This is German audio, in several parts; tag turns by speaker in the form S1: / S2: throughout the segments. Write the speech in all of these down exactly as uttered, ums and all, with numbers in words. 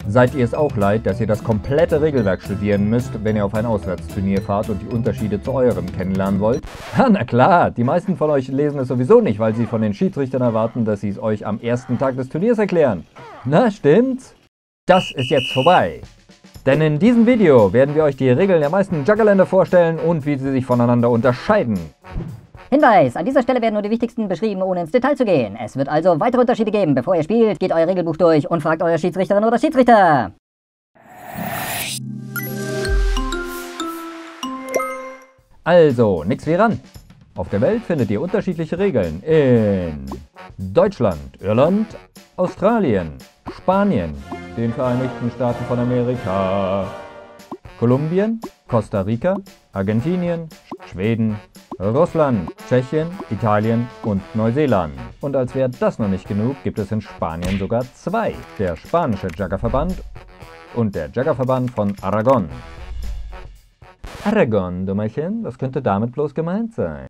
S1: Seid ihr es auch leid, dass ihr das komplette Regelwerk studieren müsst, wenn ihr auf ein Auswärtsturnier fahrt und die Unterschiede zu eurem kennenlernen wollt? Ja, na klar, die meisten von euch lesen es sowieso nicht, weil sie von den Schiedsrichtern erwarten, dass sie es euch am ersten Tag des Turniers erklären. Na, stimmt's? Das ist jetzt vorbei. Denn in diesem Video werden wir euch die Regeln der meisten Juggerländer vorstellen und wie sie sich voneinander unterscheiden.
S2: Hinweis! An dieser Stelle werden nur die wichtigsten beschrieben, ohne ins Detail zu gehen. Es wird also weitere Unterschiede geben. Bevor ihr spielt, geht euer Regelbuch durch und fragt eure Schiedsrichterin oder Schiedsrichter.
S1: Also, nix wie ran. Auf der Welt findet ihr unterschiedliche Regeln in Deutschland, Irland, Australien, Spanien, den Vereinigten Staaten von Amerika, Kolumbien, Costa Rica, Argentinien, Schweden, Russland, Tschechien, Italien und Neuseeland. Und als wäre das noch nicht genug, gibt es in Spanien sogar zwei. Der spanische Juggerverband und der Juggerverband von Aragon. Aragon, Dummerchen, was könnte damit bloß gemeint sein?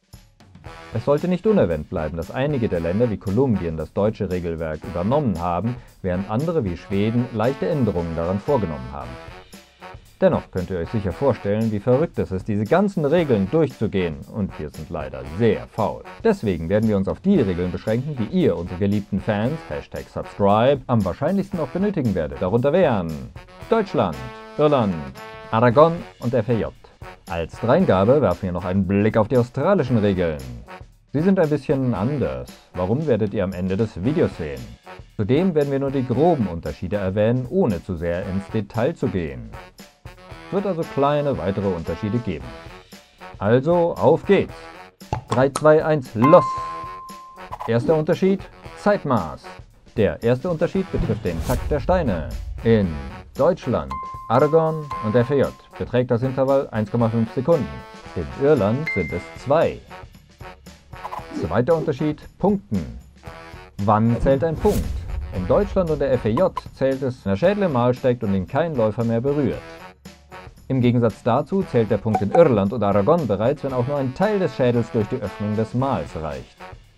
S1: Es sollte nicht unerwähnt bleiben, dass einige der Länder wie Kolumbien das deutsche Regelwerk übernommen haben, während andere wie Schweden leichte Änderungen daran vorgenommen haben. Dennoch könnt ihr euch sicher vorstellen, wie verrückt es ist, diese ganzen Regeln durchzugehen, und wir sind leider sehr faul. Deswegen werden wir uns auf die Regeln beschränken, die ihr, unsere geliebten Fans, Hashtag Subscribe, am wahrscheinlichsten auch benötigen werdet. Darunter wären Deutschland, Irland, Aragon und F A J. Als Dreingabe werfen wir noch einen Blick auf die australischen Regeln. Sie sind ein bisschen anders. Warum, werdet ihr am Ende des Videos sehen. Zudem werden wir nur die groben Unterschiede erwähnen, ohne zu sehr ins Detail zu gehen. Es wird also kleine weitere Unterschiede geben. Also, auf geht's! drei, zwei, eins, los! Erster Unterschied, Zeitmaß. Der erste Unterschied betrifft den Takt der Steine. In Deutschland, Aragon und F A J beträgt das Intervall eins Komma fünf Sekunden. In Irland sind es zwei. Zweiter Unterschied, Punkten. Wann zählt ein Punkt? In Deutschland und der F A J zählt es, wenn der Schädel im Mal steckt und ihn kein Läufer mehr berührt. Im Gegensatz dazu zählt der Punkt in Irland und Aragon bereits, wenn auch nur ein Teil des Schädels durch die Öffnung des Mals reicht.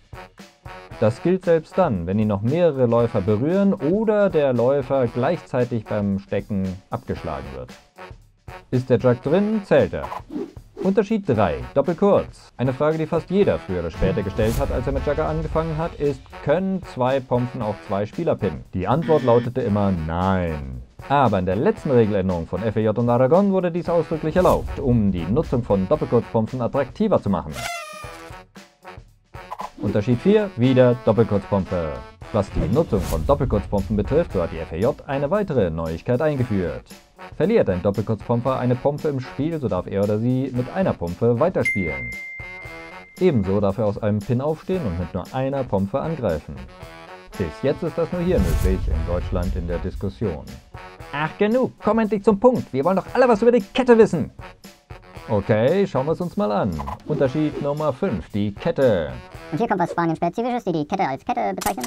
S1: Das gilt selbst dann, wenn ihn noch mehrere Läufer berühren oder der Läufer gleichzeitig beim Stecken abgeschlagen wird. Ist der Jug drin, zählt er. Unterschied drei. Doppelkurz. Eine Frage, die fast jeder früher oder später gestellt hat, als er mit Jugger angefangen hat, ist, können zwei Pompen auch zwei Spieler pinnen? Die Antwort lautete immer nein. Aber in der letzten Regeländerung von F A J und Aragon wurde dies ausdrücklich erlaubt, um die Nutzung von Doppelkurzpompen attraktiver zu machen. Unterschied vier, wieder Doppelkurzpompe. Was die Nutzung von Doppelkurzpompen betrifft, so hat die F A J eine weitere Neuigkeit eingeführt. Verliert ein Doppelkurzpomper eine Pompe im Spiel, so darf er oder sie mit einer Pompe weiterspielen. Ebenso darf er aus einem Pin aufstehen und mit nur einer Pompe angreifen. Bis jetzt ist das nur hier möglich, in Deutschland in der Diskussion. Ach genug, komm endlich zum Punkt, wir wollen doch alle was über die Kette wissen! Okay, schauen wir es uns mal an. Unterschied Nummer fünf, die Kette.
S2: Und hier kommt was Spanien-Spezifisches, die die Kette als Kette bezeichnen.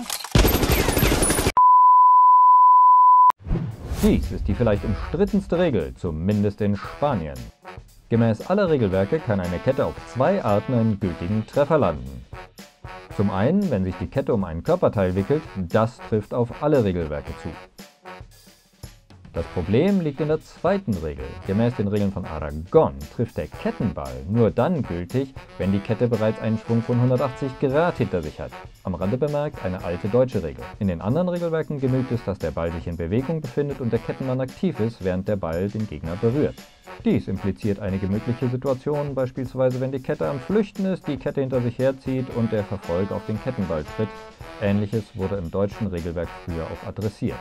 S1: Dies ist die vielleicht umstrittenste Regel, zumindest in Spanien. Gemäß aller Regelwerke kann eine Kette auf zwei Arten einen gültigen Treffer landen. Zum einen, wenn sich die Kette um einen Körperteil wickelt, das trifft auf alle Regelwerke zu. Das Problem liegt in der zweiten Regel. Gemäß den Regeln von Aragon trifft der Kettenball nur dann gültig, wenn die Kette bereits einen Schwung von hundertachtzig Grad hinter sich hat. Am Rande bemerkt, eine alte deutsche Regel. In den anderen Regelwerken genügt es, dass der Ball sich in Bewegung befindet und der Kettenmann aktiv ist, während der Ball den Gegner berührt. Dies impliziert einige mögliche Situationen, beispielsweise wenn die Kette am Flüchten ist, die Kette hinter sich herzieht und der Verfolger auf den Kettenball tritt. Ähnliches wurde im deutschen Regelwerk früher auch adressiert.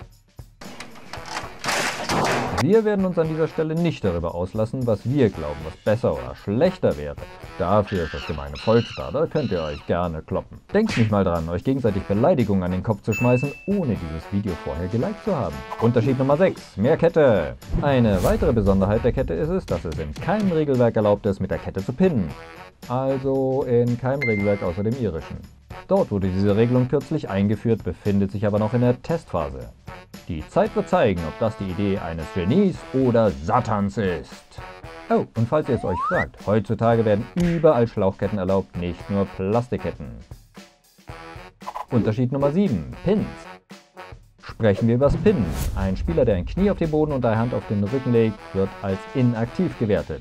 S1: Wir werden uns an dieser Stelle nicht darüber auslassen, was wir glauben, was besser oder schlechter wäre. Dafür ist das gemeine Volk da, da könnt ihr euch gerne kloppen. Denkt nicht mal dran, euch gegenseitig Beleidigungen an den Kopf zu schmeißen, ohne dieses Video vorher geliked zu haben. Unterschied Nummer sechs, mehr Kette. Eine weitere Besonderheit der Kette ist es, dass es in keinem Regelwerk erlaubt ist, mit der Kette zu pinnen. Also in keinem Regelwerk außer dem irischen. Dort wurde diese Regelung kürzlich eingeführt, befindet sich aber noch in der Testphase. Die Zeit wird zeigen, ob das die Idee eines Genies oder Satans ist. Oh, und falls ihr es euch fragt, heutzutage werden überall Schlauchketten erlaubt, nicht nur Plastikketten. Unterschied Nummer sieben, Pins. Sprechen wir über das Pinnen. Ein Spieler, der ein Knie auf den Boden und eine Hand auf den Rücken legt, wird als inaktiv gewertet.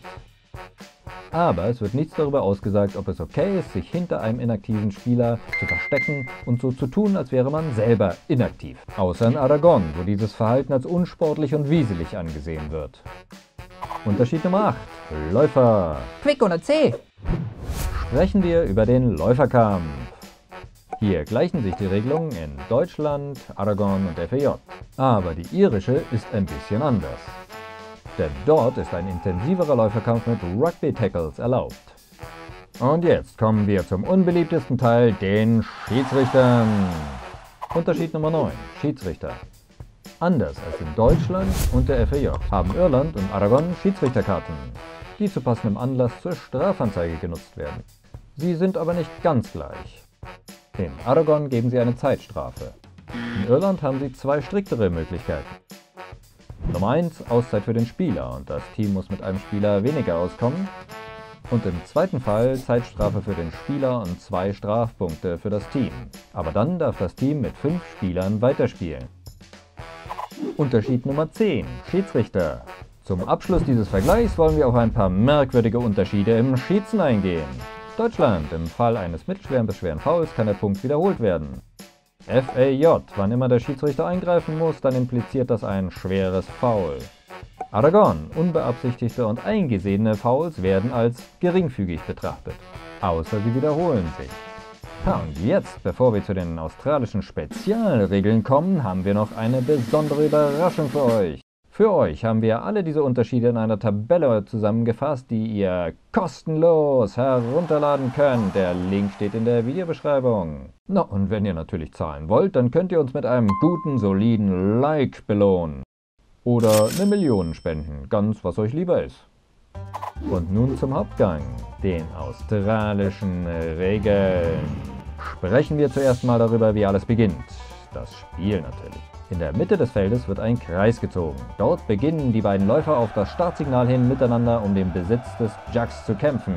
S1: Aber es wird nichts darüber ausgesagt, ob es okay ist, sich hinter einem inaktiven Spieler zu verstecken und so zu tun, als wäre man selber inaktiv. Außer in Aragon, wo dieses Verhalten als unsportlich und wieselig angesehen wird. Unterschied Nummer acht. Läufer.
S3: Quick ohne C.
S1: Sprechen wir über den Läuferkampf. Hier gleichen sich die Regelungen in Deutschland, Aragon und F E J. Aber die irische ist ein bisschen anders. Denn dort ist ein intensiverer Läuferkampf mit Rugby-Tackles erlaubt. Und jetzt kommen wir zum unbeliebtesten Teil, den Schiedsrichtern. Unterschied Nummer neun. Schiedsrichter. Anders als in Deutschland und der F E J haben Irland und Aragon Schiedsrichterkarten, die zu passendem Anlass zur Strafanzeige genutzt werden. Sie sind aber nicht ganz gleich. In Aragon geben sie eine Zeitstrafe. In Irland haben sie zwei striktere Möglichkeiten. Nummer eins, Auszeit für den Spieler und das Team muss mit einem Spieler weniger auskommen. Und im zweiten Fall Zeitstrafe für den Spieler und zwei Strafpunkte für das Team. Aber dann darf das Team mit fünf Spielern weiterspielen. Unterschied Nummer zehn, Schiedsrichter. Zum Abschluss dieses Vergleichs wollen wir auf ein paar merkwürdige Unterschiede im Schießen eingehen. Deutschland, im Fall eines mittelschweren bis schweren Fouls kann der Punkt wiederholt werden. F A J, wann immer der Schiedsrichter eingreifen muss, dann impliziert das ein schweres Foul. Aragon, unbeabsichtigte und eingesehene Fouls werden als geringfügig betrachtet, außer sie wiederholen sich. Ja, und jetzt, bevor wir zu den australischen Spezialregeln kommen, haben wir noch eine besondere Überraschung für euch. Für euch haben wir alle diese Unterschiede in einer Tabelle zusammengefasst, die ihr kostenlos herunterladen könnt. Der Link steht in der Videobeschreibung. Na, und wenn ihr natürlich zahlen wollt, dann könnt ihr uns mit einem guten, soliden Like belohnen. Oder eine Million spenden, ganz was euch lieber ist. Und nun zum Hauptgang, den australischen Regeln. Sprechen wir zuerst mal darüber, wie alles beginnt. Das Spiel natürlich. In der Mitte des Feldes wird ein Kreis gezogen. Dort beginnen die beiden Läufer auf das Startsignal hin miteinander um den Besitz des Jugs zu kämpfen.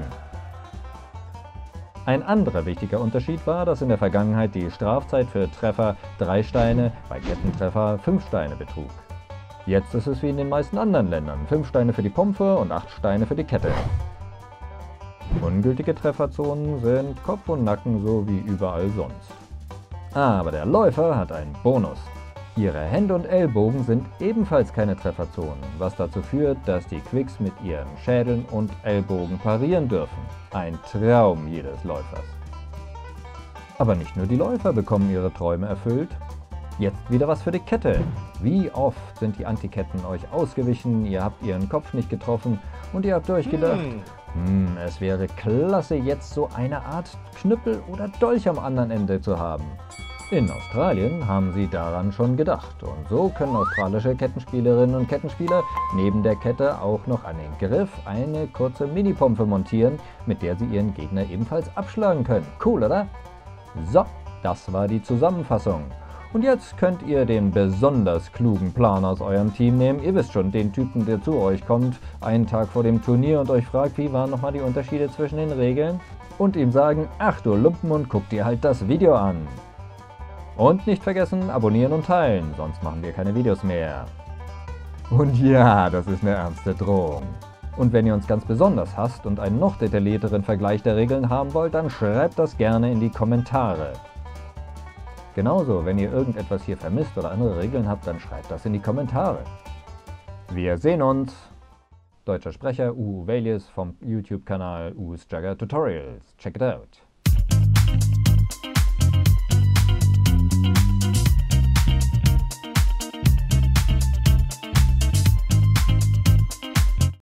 S1: Ein anderer wichtiger Unterschied war, dass in der Vergangenheit die Strafzeit für Treffer drei Steine, bei Kettentreffer fünf Steine betrug. Jetzt ist es wie in den meisten anderen Ländern, fünf Steine für die Pompe und acht Steine für die Kette. Ungültige Trefferzonen sind Kopf und Nacken so wie überall sonst. Aber der Läufer hat einen Bonus. Ihre Hände und Ellbogen sind ebenfalls keine Trefferzonen, was dazu führt, dass die Quicks mit ihren Schädeln und Ellbogen parieren dürfen. Ein Traum jedes Läufers. Aber nicht nur die Läufer bekommen ihre Träume erfüllt. Jetzt wieder was für die Kette. Wie oft sind die Antiketten euch ausgewichen, ihr habt ihren Kopf nicht getroffen und ihr habt euch gedacht, hm, es wäre klasse, jetzt so eine Art Knüppel oder Dolch am anderen Ende zu haben. In Australien haben sie daran schon gedacht und so können australische Kettenspielerinnen und Kettenspieler neben der Kette auch noch an den Griff eine kurze Mini-Pompe montieren, mit der sie ihren Gegner ebenfalls abschlagen können. Cool, oder? So, das war die Zusammenfassung. Und jetzt könnt ihr den besonders klugen Plan aus eurem Team nehmen. Ihr wisst schon, den Typen, der zu euch kommt, einen Tag vor dem Turnier und euch fragt, wie waren nochmal die Unterschiede zwischen den Regeln? Und ihm sagen, ach du Lumpenmund, guck dir halt das Video an. Und nicht vergessen, abonnieren und teilen, sonst machen wir keine Videos mehr. Und ja, das ist eine ernste Drohung. Und wenn ihr uns ganz besonders hasst und einen noch detaillierteren Vergleich der Regeln haben wollt, dann schreibt das gerne in die Kommentare. Genauso, wenn ihr irgendetwas hier vermisst oder andere Regeln habt, dann schreibt das in die Kommentare. Wir sehen uns! Deutscher Sprecher Uhu Velius vom YouTube-Kanal Uhu's Jugger Tutorials. Check it out!